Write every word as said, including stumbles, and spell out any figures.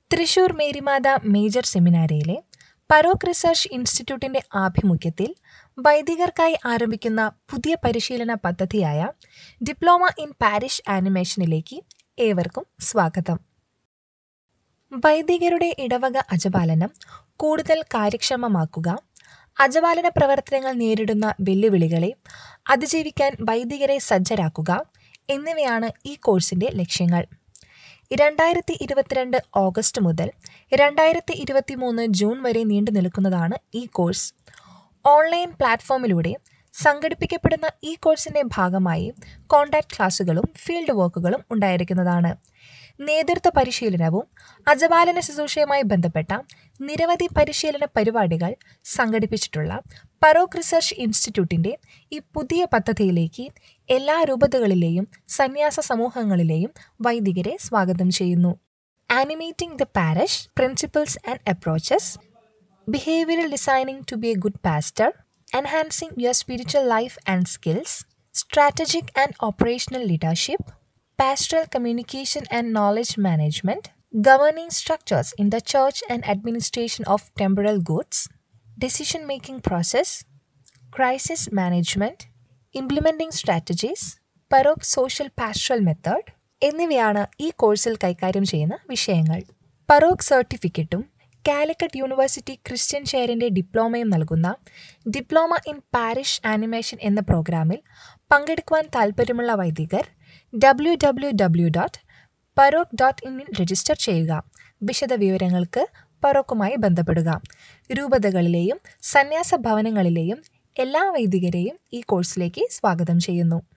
Thrissur Marymatha major സെമിനാരിയിലെ PAROC research ഇൻസ്റ്റിറ്റ്യൂട്ടിന്റെ ആഭിമുഖ്യത്തിൽ വൈദികർക്കായി ആരംഭിക്കുന്ന പുതിയ പരിശീലന പദ്ധതിയായ ഡിപ്ലോമ ഇൻ പാരിഷ് ആനിമേഷനിലേക്ക് ഏവർക്കും സ്വാഗതം. വൈദികരുടെ ഇടവക അജപാലനം കൂടുതൽ കാര്യക്ഷമമാക്കുക, അജപാലന പ്രവർത്തനങ്ങൾ നേരിടുന്ന വെല്ലുവിളികളെ അതിജീവിക്കാൻ വൈദികരെ സജ്ജരാക്കുക എന്നിവയാണ് ഈ കോഴ്സിന്റെ ലക്ഷ്യങ്ങൾ. രണ്ടായിരത്തി ഇരുപത്തിരണ്ട് ഓഗസ്റ്റ് മുതൽ രണ്ടായിരത്തി ഇരുപത്തി മൂന്ന് ജൂൺ വരെ നീണ്ടു നിൽക്കുന്നതാണ് ഈ കോഴ്സ്. ഓൺലൈൻ പ്ലാറ്റ്ഫോമിലൂടെ സംഘടിപ്പിക്കപ്പെടുന്ന ഈ കോഴ്സിന്റെ ഭാഗമായി കോൺടാക്ട് ക്ലാസുകളും ഫീൽഡ് വർക്കുകളും ഉണ്ടായിരിക്കുന്നതാണ്. നേതൃത്വ പരിശീലനവും അജപാലന ശുശ്രൂഷയുമായി ബന്ധപ്പെട്ട നിരവധി പരിശീലന പരിപാടികൾ സംഘടിപ്പിച്ചിട്ടുള്ള പരോക് റിസർച്ച് ഇൻസ്റ്റിറ്റ്യൂട്ടിന്റെ ഈ പുതിയ പദ്ധതിയിലേക്ക് എല്ലാ രൂപതകളിലെയും സന്യാസ സമൂഹങ്ങളിലെയും വൈദികരെ സ്വാഗതം ചെയ്യുന്നു. Animating the parish, principles and approaches, behavioural designing to be a good pastor, enhancing your spiritual life and skills, strategic and operational leadership, pastoral communication and knowledge management, governing structures in the church and administration of temporal goods, decision-making process, crisis management, implementing strategies, PAROC social pastoral method എന്നിവയാണ് ഈ കോഴ്സിൽ കൈകാര്യം ചെയ്യുന്ന വിഷയങ്ങൾ. PAROC സർട്ടിഫിക്കറ്റും Calicut university Christian ചെയറിൻ്റെ ഡിപ്ലോമയും നൽകുന്ന ഡിപ്ലോമ ഇൻ പാരിഷ് ആനിമേഷൻ എന്ന പ്രോഗ്രാമിൽ പങ്കെടുക്കുവാൻ താൽപ്പര്യമുള്ള വൈദികർ W W W dot PAROC dot ഇന്നിൽ രജിസ്റ്റർ ചെയ്യുക. വിശദ വിവരങ്ങൾക്ക് പരോക്കുമായി ബന്ധപ്പെടുക. രൂപതകളിലെയും സന്യാസ ഭവനങ്ങളിലെയും എല്ലാ വൈദികരെയും ഈ കോഴ്സിലേക്ക് സ്വാഗതം ചെയ്യുന്നു.